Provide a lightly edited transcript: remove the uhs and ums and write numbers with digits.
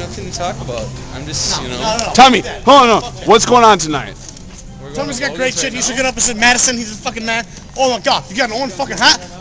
nothing to talk about. I'm just, you know. No. Tommy, hold on. What's going on tonight? Tommy's got great shit. He should get up and say, Madison, he's a fucking man. Oh my god, you got an orange fucking hat?